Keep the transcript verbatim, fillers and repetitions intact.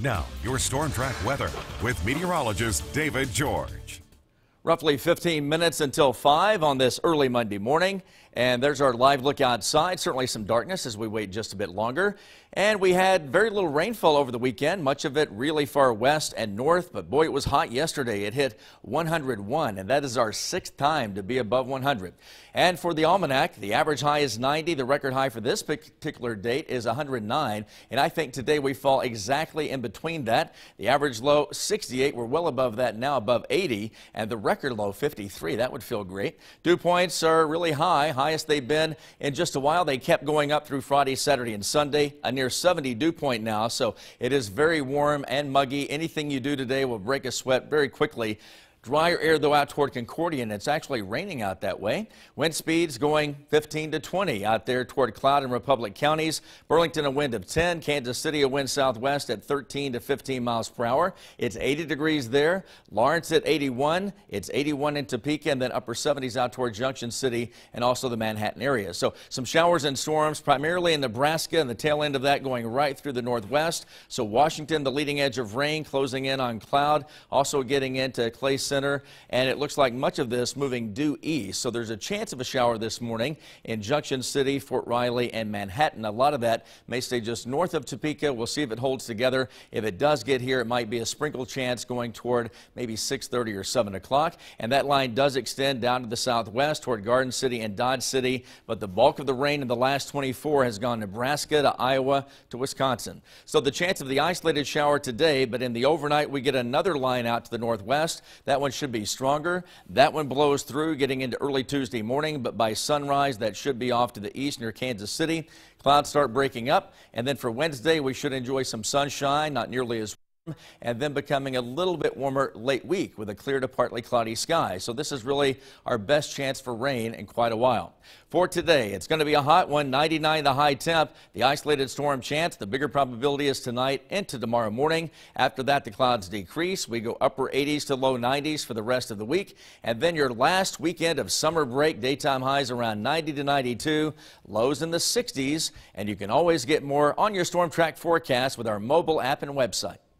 Now, your Storm Track weather with meteorologist David George. Roughly fifteen minutes until five on this early Monday morning. And there's our live look outside. Certainly some darkness as we wait just a bit longer. And we had very little rainfall over the weekend, much of it really far west and north. But boy, it was hot yesterday. It hit one hundred one, and that is our sixth time to be above one hundred. And for the almanac, the average high is ninety. The record high for this particular date is one hundred nine. And I think today we fall exactly in between that. The average low, sixty-eight. We're well above that now, above eighty. And the record low, fifty-three. That would feel great. Dew points are really high. Highest they've been in just a while. They kept going up through Friday, Saturday, and Sunday. A near seventy dew point now, so it is very warm and muggy. Anything you do today will break a sweat very quickly. Drier air, though, out toward Concordia, and it's actually raining out that way. Wind speeds going fifteen to twenty out there toward Cloud and Republic counties. Burlington, a wind of ten. Kansas City, a wind southwest at thirteen to fifteen miles per hour. It's eighty degrees there. Lawrence at eighty-one. It's eighty-one in Topeka, and then upper seventies out toward Junction City and also the Manhattan area. So some showers and storms, primarily in Nebraska, and the tail end of that going right through the northwest. So Washington, the leading edge of rain, closing in on Cloud, also getting into Clay Center, and it looks like much of this moving due east. So there's a chance of a shower this morning in Junction City, Fort Riley, and Manhattan. A lot of that may stay just north of Topeka. We'll see if it holds together. If it does get here, it might be a sprinkle chance going toward maybe six thirty or seven o'clock. And that line does extend down to the southwest toward Garden City and Dodge City. But the bulk of the rain in the last twenty-four has gone Nebraska to Iowa to Wisconsin. So the chance of the isolated shower today, but in the overnight we get another line out to the northwest. That one should be stronger. That one blows through getting into early Tuesday morning, but by sunrise that should be off to the east near Kansas City. Clouds start breaking up, and then for Wednesday we should enjoy some sunshine, not nearly as warm, and then becoming a little bit warmer late week with a clear to partly cloudy sky. So this is really our best chance for rain in quite a while. For today, it's going to be a hot one, ninety-nine the high temp. The isolated storm chance, the bigger probability is tonight into tomorrow morning. After that, the clouds decrease. We go upper eighties to low nineties for the rest of the week. And then your last weekend of summer break, daytime highs around ninety to ninety-two, lows in the sixties. And you can always get more on your Storm Track forecast with our mobile app and website.